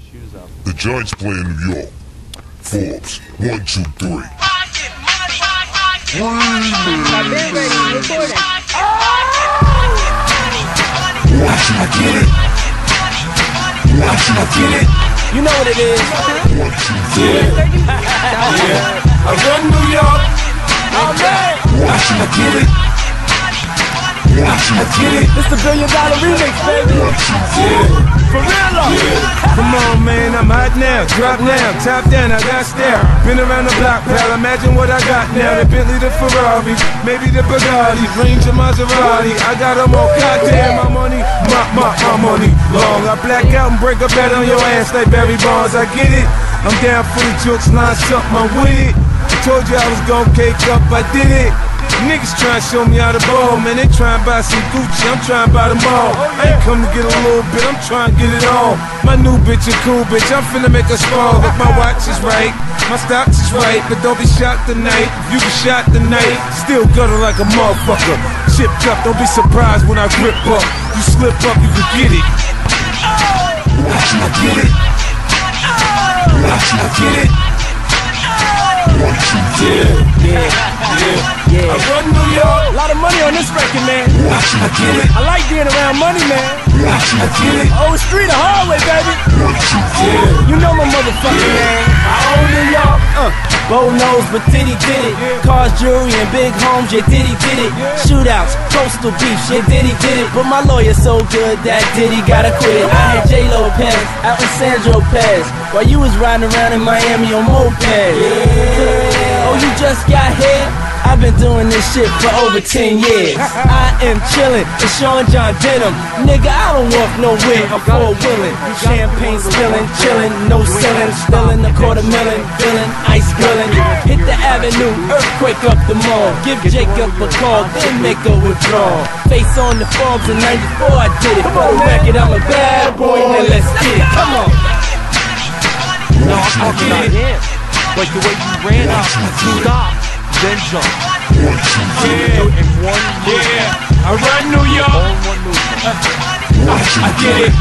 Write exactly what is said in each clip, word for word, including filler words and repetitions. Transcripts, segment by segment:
shoes up. The Giants play in New York. Forbes, one, two, three. One, two, three. One, two, three. You know what it is. One, two, three. Yeah. I run New York. Oh man. One, two, three. One, two, three. It's the billion dollar remix, baby. One, two, three. Yeah. For real, though. Yeah. Come on, man, I'm hot now. Drop now, top down, I got stare. Been around the block, pal. Imagine what I got now. The Bentley, the Ferrari, maybe the Bugatti, Range of Maserati. I got them all. Goddamn, my money, my, my, my money long. I black out and break a bet on your ass like Barry Bonds. I get it. I'm down for the jokes, line something, I'm with it. I told you I was gon' cake up, I did it. Niggas tryna show me how to ball, man. They tryna buy some Gucci, I'm tryna buy them all. I ain't come to get a little bit, I'm tryna get it all. My new bitch a cool bitch, I'm finna make her small. If my watch is right, my stocks is right, but don't be shot tonight. If you get shot tonight, still gutter like a motherfucker. Chipped up, don't be surprised when I grip up. You slip up, you can get it. Watch you get it. Watch you get it. One, two, three. Yeah, yeah, yeah. I run New York. A lot of money on this record, man. Watch you get it. I like being around money, man. Watch you get it. Oh, street or hallway, baby. One, two, three. You know my motherfucking name. I own New York. Uh. Bow nose, but Diddy did it. Cars, jewelry, and big homes, yeah, Diddy did it. Shootouts, coastal beef, yeah, Diddy did it. But my lawyer so good that Diddy gotta quit it. I had J Lo Pez out in Sandro Pez while you was riding around in Miami on moped. Yeah. Oh, you just got hit? I've been doing this shit for over ten years. I am chillin', it's Sean John Denim. Nigga, I don't walk nowhere, I'm four-wheelin'. Champagne spillin', chillin', no ceiling. Spillin' a quarter million, feelin', ice grillin'. Hit the avenue, earthquake up the mall. Give Jacob a call, then make a withdrawal. Face on the Forbes in ninety-four, I did it. For the record, I'm a bad boy, now let's get it, come on. No, I'm talking about him. Like the way you ran up, stop, then jump. One, two, three. Yeah, in one move. Yeah, I run New York. All in one move. One, two, I get it.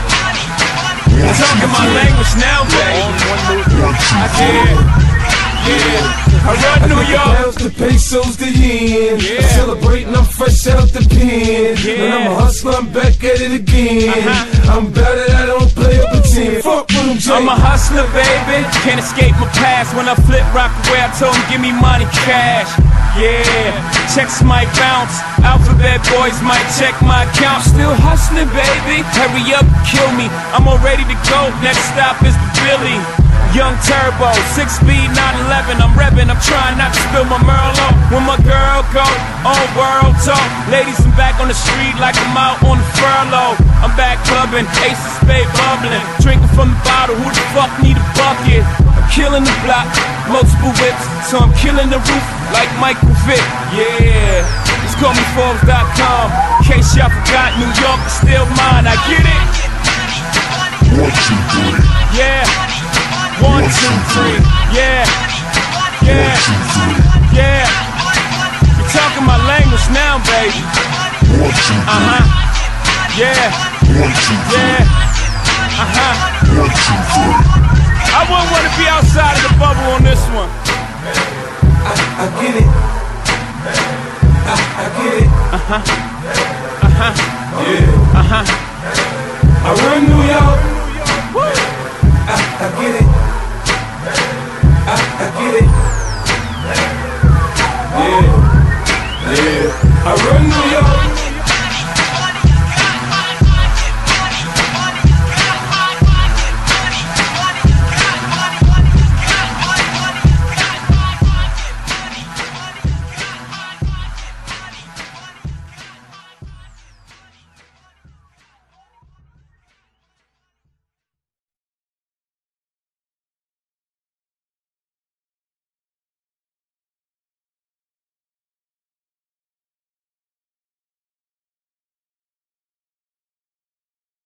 I'm talking my language now, All baby. in one move. one, two, I three. get it. Yeah, I run New York. Pounds, the pesos, the yen. Yeah. I'm celebrating, I'm fresh out the pen. Yeah. And I'm a hustler, I'm back at it again. Uh-huh. I'm about it, I don't play up pretend. Fuck with them, Jay. I'm a hustler, baby. Can't escape my past. When I flip rock away, I told him, give me money, cash. Yeah, checks might bounce. Alphabet boys might check my account. Still hustling, baby. Hurry up, kill me. I'm all ready to go. Next stop is the Billy. Young Turbo, six speed, nine eleven. I'm revving, I'm trying not to spill my Merlot. When my girl go on world talk, ladies, I'm back on the street like I'm out on the furlough. I'm back clubbing, ace of spade bubbling, drinking from the bottle. Who the fuck need a bucket? I'm killing the block, multiple whips, so I'm killing the roof like Michael Vick. Yeah, just call me Forbes dot com. In case y'all forgot, New York is still mine. I get it. One, two, three. Yeah. One, two, three, yeah, yeah, yeah. You're talking my language now, baby. One, two, three. Uh-huh, yeah, One, two, three. yeah, uh-huh. One, two, three. I wouldn't want to be outside of the bubble on this one. I, I get it. I, I get it. Uh-huh, uh-huh, Yeah. uh-huh. I run New York.